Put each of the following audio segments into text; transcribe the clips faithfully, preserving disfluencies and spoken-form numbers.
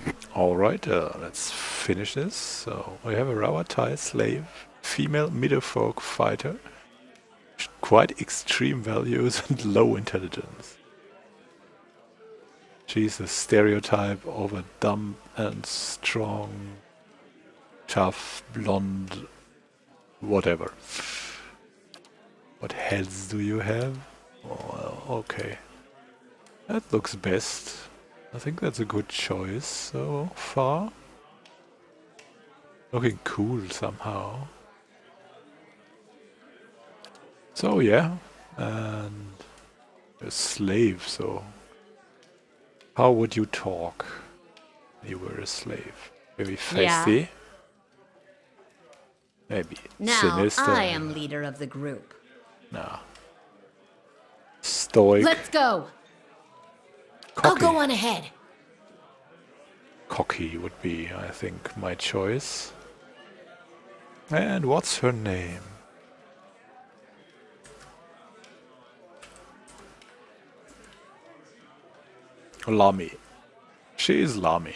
Alright, uh, let's finish this. So, we have a Rawatai slave, female Middlefolk fighter, quite extreme values and low intelligence. She's a stereotype of a dumb and strong, tough, blonde, whatever. What heads do you have? Oh, okay. That looks best. I think that's a good choice so far. Looking cool somehow. So yeah, and a slave, so how would you talk if you were a slave? Maybe feisty? Yeah. Maybe now sinister? I am leader of the group. No. Stoic? Let's go! Cocky. I'll go on ahead. Cocky would be, I think, my choice. And what's her name? Lami. She's Lami.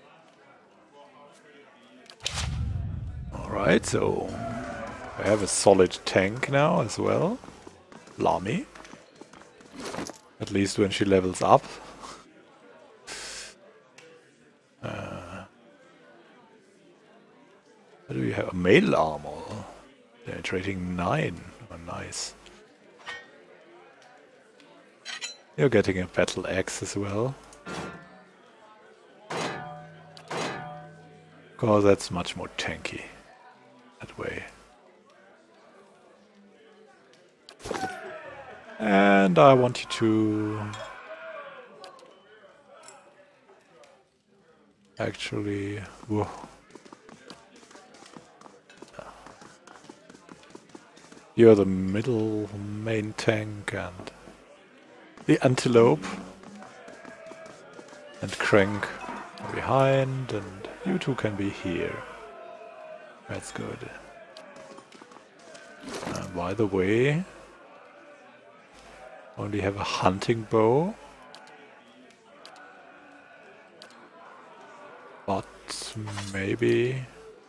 Alright, so I have a solid tank now as well. Lami. At least when she levels up. Uh, what do we have? Mail armor. Penetrating nine. Oh, nice. You're getting a battle axe as well. Because that's much more tanky that way. And I want you to actually, whoa. You're the middle main tank and the antelope and Crank behind, and you two can be here. That's good. Uh, by the way, only have a hunting bow, but maybe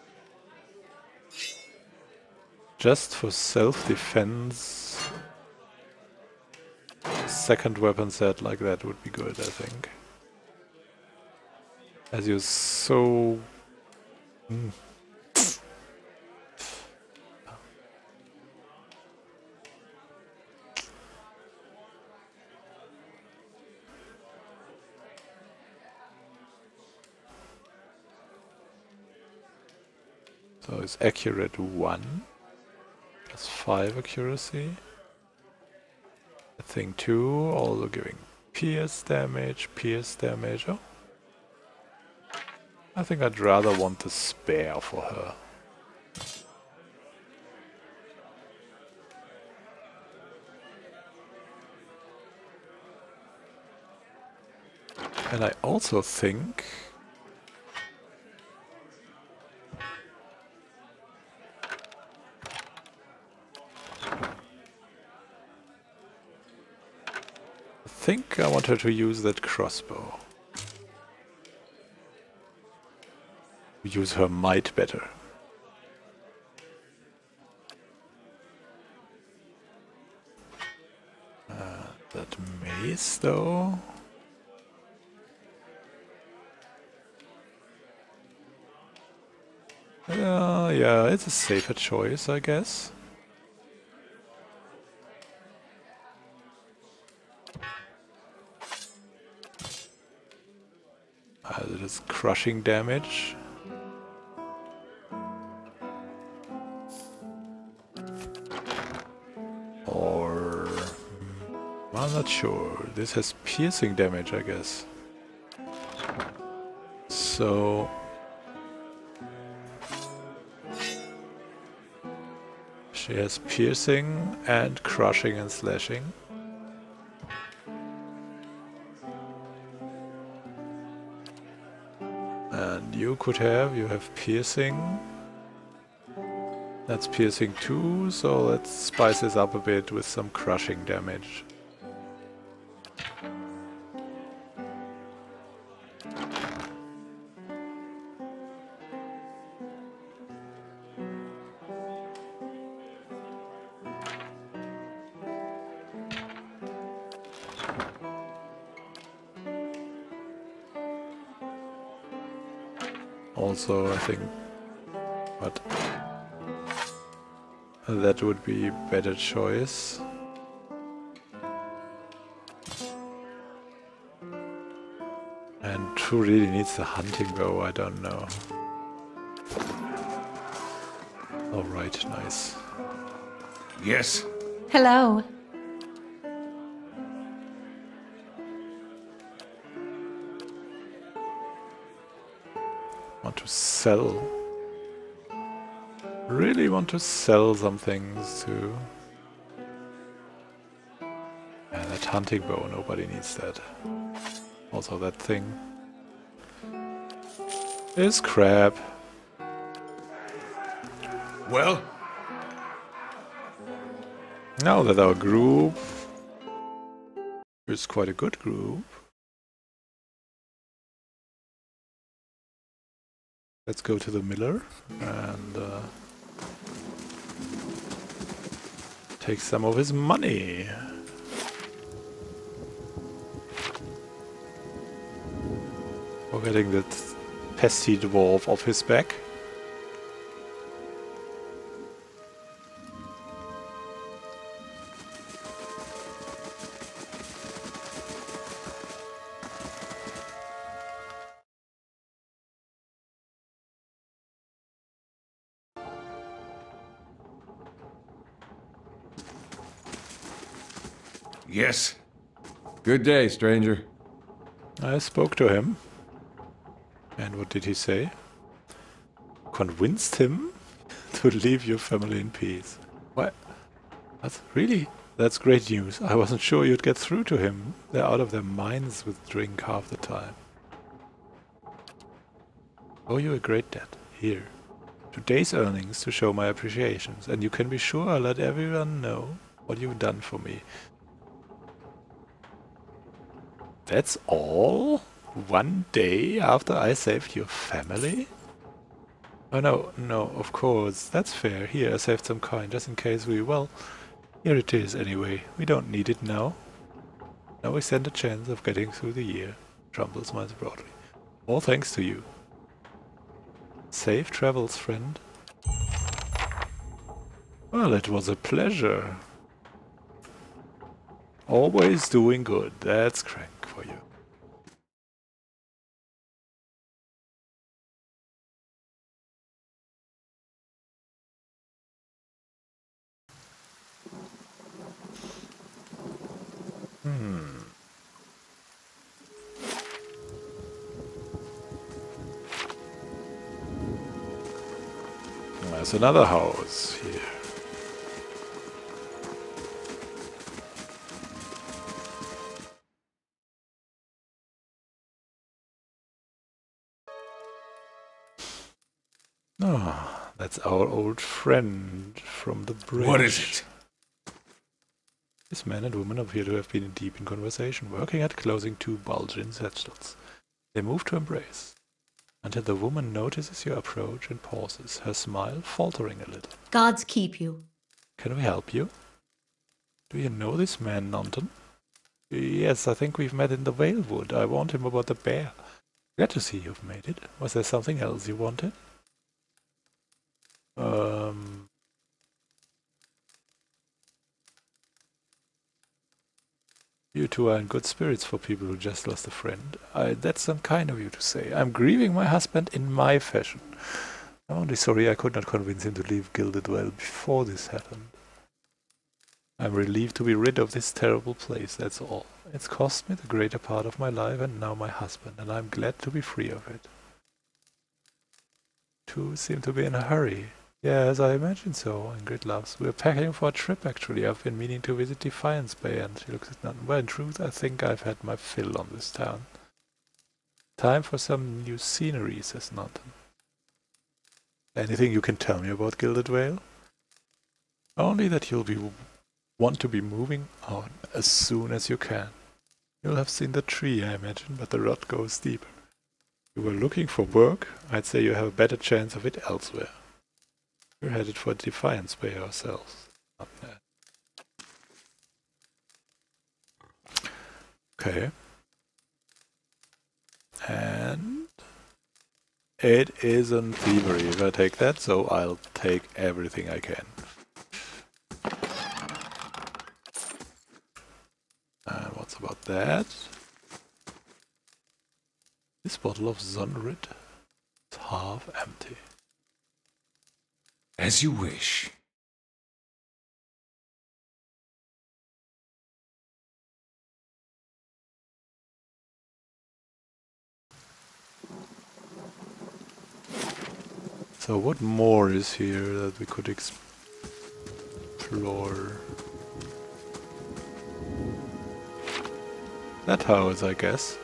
just for self-defense, a second weapon set like that would be good, I think. As you're so... Mm. So it's accurate one, plus five accuracy. I think two, also giving pierce damage, pierce damage. Oh. I think I'd rather want the spare for her. And I also think I think I want her to use that crossbow. Use her might better. Uh, that mace though. Uh, yeah, it's a safer choice, I guess. Uh, it is crushing damage. Or... I'm not sure. This has piercing damage, I guess. So... she has piercing and crushing and slashing. And you could have, you have piercing. That's piercing too, so let's spice this up a bit with some crushing damage. Also, I think, but that would be a better choice. And who really needs the hunting bow? I don't know. Alright, nice. Yes? Hello. Want to sell? Really want to sell some things too. Yeah, that hunting bow, nobody needs that. Also that thing is crap. Well? Now that our group is quite a good group, let's go to the miller and uh, take some of his money. For getting that pesky dwarf off his back. Yes. Good day, stranger. I spoke to him. And what did he say? Convinced him to leave your family in peace. What? That's really? That's great news. I wasn't sure you'd get through to him. They're out of their minds with drink half the time. Oh, you a great debt. Here. Today's earnings to show my appreciations, and you can be sure I'll let everyone know what you've done for me. That's all? One day after I saved your family? Oh no, no, of course, that's fair. Here, I saved some coin, just in case we, well, here it is anyway. We don't need it now. Now we stand a chance of getting through the year. Trumbull smiles broadly. All thanks to you. Safe travels, friend. Well, it was a pleasure. Always doing good. That's crank for you. Hmm. There's another house here. Ah, that's our old friend from the bridge. What is it? This man and woman appear to have been deep in conversation, working at closing two bulging satchels. They move to embrace, until the woman notices your approach and pauses, her smile faltering a little. Gods keep you. Can we help you? Do you know this man, Nonton? Yes, I think we've met in the Valewood. I warned him about the bear. Glad to see you've made it. Was there something else you wanted? Um... You two are in good spirits for people who just lost a friend. I, that's unkind of you to say. I'm grieving my husband in my fashion. I'm only sorry I could not convince him to leave Gilded Well before this happened. I'm relieved to be rid of this terrible place, that's all. It's cost me the greater part of my life and now my husband, and I'm glad to be free of it. Two seem to be in a hurry. Yes, I imagine so, Ingrid laughs. We're packing for a trip, actually. I've been meaning to visit Defiance Bay, and she looks at Nunton. Well, in truth, I think I've had my fill on this town. Time for some new scenery, says Nunton. Anything you can tell me about Gilded Vale? Only that you'll be want to be moving on as soon as you can. You'll have seen the tree, I imagine, but the rot goes deeper. You were looking for work? I'd say you have a better chance of it elsewhere. We're headed for Defiance Bay ourselves. Not bad. Okay. And It isn't thievery if I take that, so I'll take everything I can. And what's about that? This bottle of Sonnenried is half empty. As you wish. So what more is here that we could explore? That house, I guess.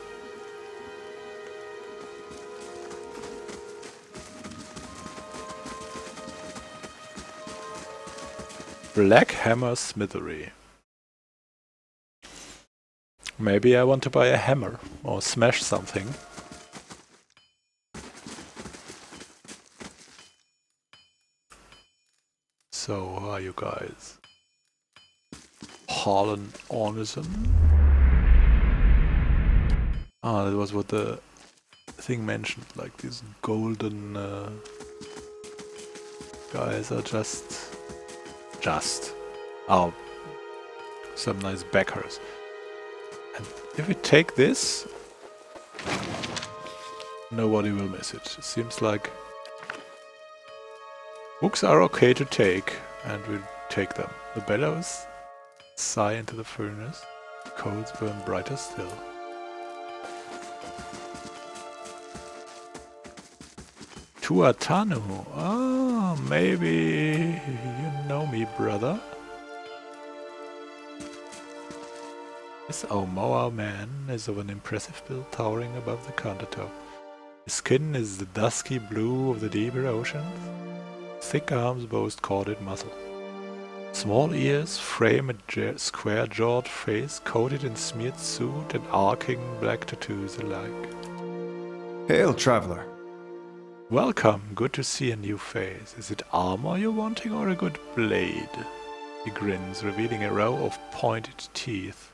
Black Hammer Smithery. Maybe I want to buy a hammer or smash something. So, how are you guys? Harlan Ornison? Ah, that was what the thing mentioned, like these golden uh, guys are just... just... oh, some nice backers. And if we take this, nobody will miss it. It seems like books are okay to take, and we'll take them. The bellows sigh into the furnace, coals burn brighter still. Tuatanu. Ah, maybe you know me, brother. This Aumaua man is of an impressive build, towering above the countertop. His skin is the dusky blue of the deeper oceans. Thick arms boast corded muscle. Small ears frame a square-jawed face coated in smeared soot and arcing black tattoos alike. Hail, traveler. Welcome, good to see a new face. Is it armor you're wanting or a good blade? He grins, revealing a row of pointed teeth.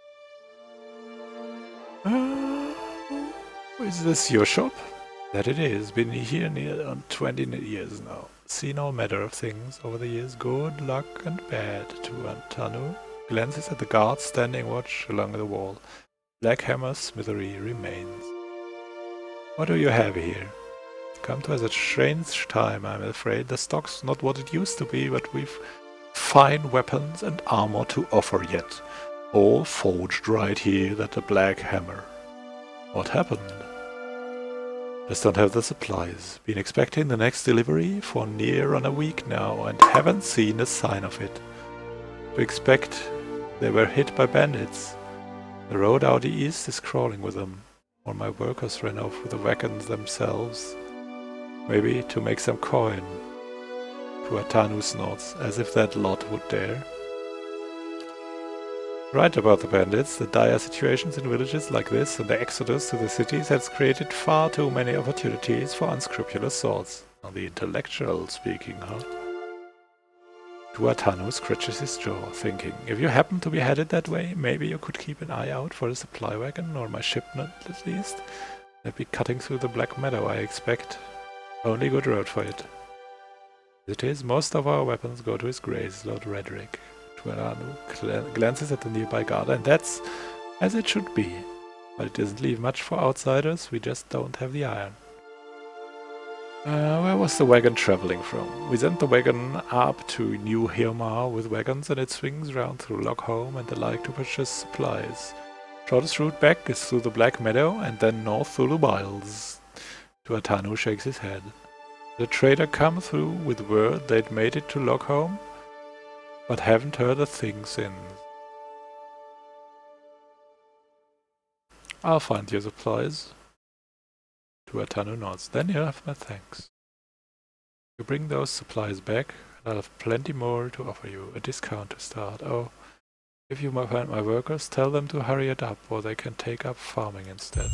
Uh, is this your shop? That it is. Been here near on twenty years now. Seen all manner of things over the years, good, luck and bad. Tuatanu glances at the guards standing watch along the wall. Black Hammer Smithery remains. What do you have here? Come to us at a strange time, I'm afraid. The stock's not what it used to be, but we've fine weapons and armor to offer yet. All forged right here at the Black Hammer. What happened? Just don't have the supplies. Been expecting the next delivery for near on a week now and haven't seen a sign of it. To expect they were hit by bandits. The road out east is crawling with them. Or my workers ran off with the wagons themselves. Maybe to make some coin. Tuatanu snorts, as if that lot would dare. Right about the bandits, the dire situations in villages like this and the exodus to the cities has created far too many opportunities for unscrupulous swords. On the intellectual speaking, huh? Tuatanu scratches his jaw, thinking, if you happen to be headed that way, maybe you could keep an eye out for a supply wagon, or my shipment at least. They'd be cutting through the Black Meadow, I expect. Only good road for it. As it is, most of our weapons go to his grace, Lord Redrick. Tuatanu glances at the nearby guard, and that's as it should be. But it doesn't leave much for outsiders, we just don't have the iron. Uh, where was the wagon traveling from? We sent the wagon up to New Hiomar with wagons, and it swings round through Lockholm and the like to purchase supplies. Shortest route back is through the Black Meadow and then north through the wilds. Tuatanu shakes his head. The trader come through with word they'd made it to Lockholm, but haven't heard a thing since. I'll find your supplies. Tuatanu nods. Then you have my thanks. You bring those supplies back, and I'll have plenty more to offer you. A discount to start. Oh, if you find my workers, tell them to hurry it up, or they can take up farming instead.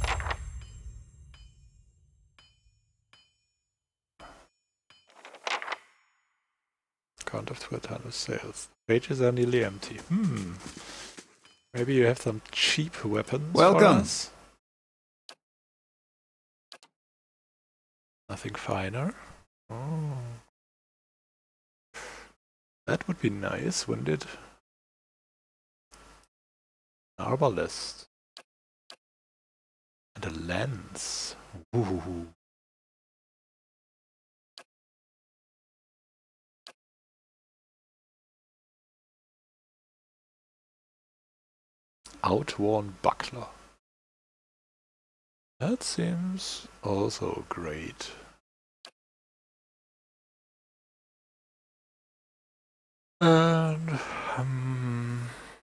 Count of Tuatanu's sales. Pages are nearly empty. Hmm. Maybe you have some cheap weapons. Welcome. For us? Nothing finer. Oh. That would be nice, wouldn't it? Arbalest. And a lens. Ooh. Outworn buckler. That seems also great. And um,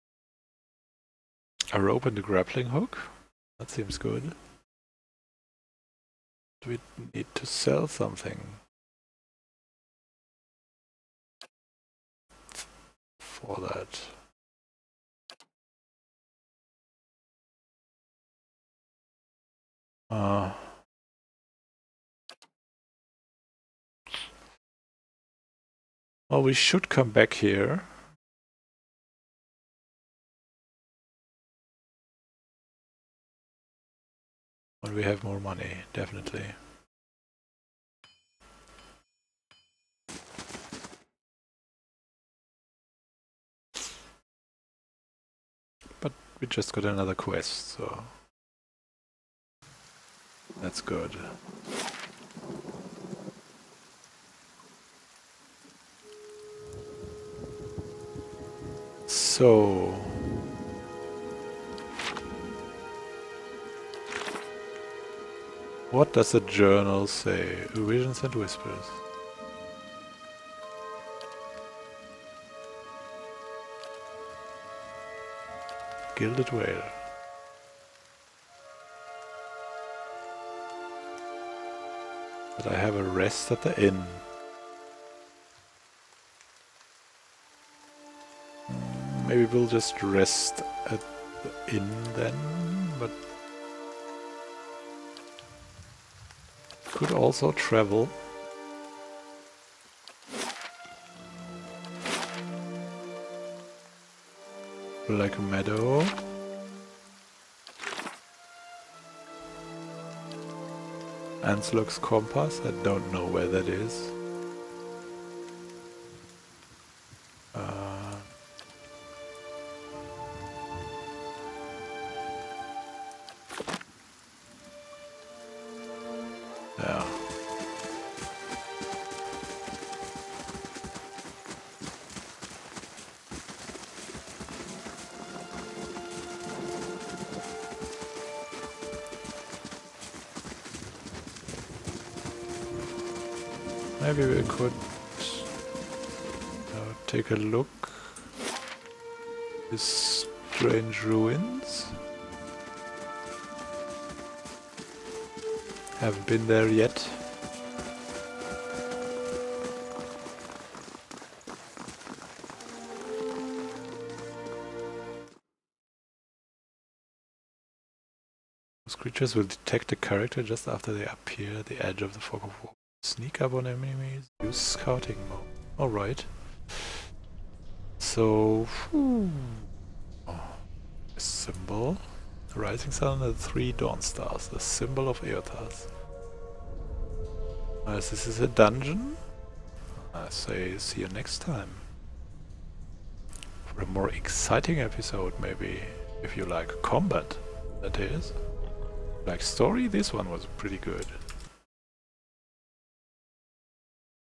a rope and a grappling hook. That seems good. Do we need to sell something for that? Uh, well, we should come back here. When we have more money, definitely. But we just got another quest, so that's good. So what does the journal say? Visions and whispers. Gilded Whale. But I have a rest at the inn. Maybe we'll just rest at the inn then, but could also travel. Black Meadow. Anslug's Compass, I don't know where that is. Uh, yeah. Maybe we could uh, take a look. These strange ruins. Haven't been there yet. Those creatures will detect a character just after they appear at the edge of the fog of war. Sneak up on enemies, use scouting mode. Alright. So, oh, a symbol. The rising sun and the three dawn stars, the symbol of Eothas. As this is a dungeon, I say see you next time. For a more exciting episode, maybe, if you like combat, that is. Like story, this one was pretty good.